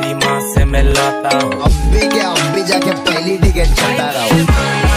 तेरी माँ से मिलाता हूँ। अब भी क्या, अब भी जाके पहली टिकट चलता रहा हूँ।